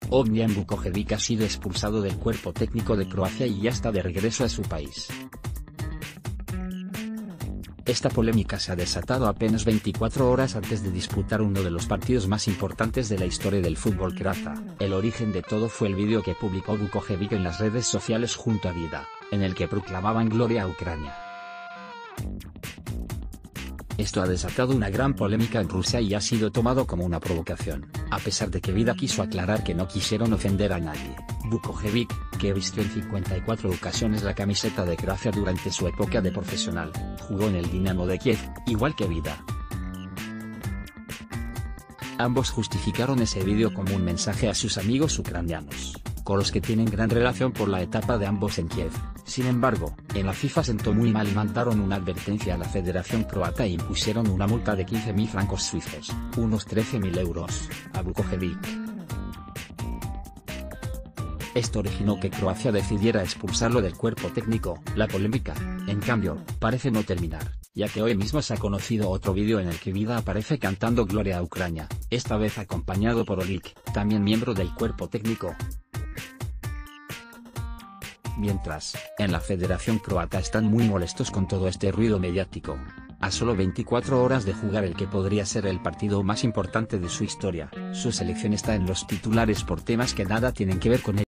Ognjen Vukojevic ha sido expulsado del cuerpo técnico de Croacia y ya está de regreso a su país. Esta polémica se ha desatado apenas 24 horas antes de disputar uno de los partidos más importantes de la historia del fútbol croata. El origen de todo fue el vídeo que publicó Vukojevic en las redes sociales junto a Vida, en el que proclamaban gloria a Ucrania. Esto ha desatado una gran polémica en Rusia y ha sido tomado como una provocación, a pesar de que Vida quiso aclarar que no quisieron ofender a nadie. Vukojevic, que vistió en 54 ocasiones la camiseta de Croacia durante su época de profesional, jugó en el Dinamo de Kiev, igual que Vida. Ambos justificaron ese vídeo como un mensaje a sus amigos ucranianos, con los que tienen gran relación por la etapa de ambos en Kiev. Sin embargo, en la FIFA sentó muy mal y mandaron una advertencia a la Federación Croata e impusieron una multa de 15.000 francos suizos, unos 13.000 euros, a Vukojevic. Esto originó que Croacia decidiera expulsarlo del cuerpo técnico. La polémica, en cambio, parece no terminar, ya que hoy mismo se ha conocido otro vídeo en el que Vida aparece cantando Gloria a Ucrania, esta vez acompañado por Olik, también miembro del cuerpo técnico. Mientras, en la Federación Croata están muy molestos con todo este ruido mediático. A solo 24 horas de jugar el que podría ser el partido más importante de su historia, su selección está en los titulares por temas que nada tienen que ver con él.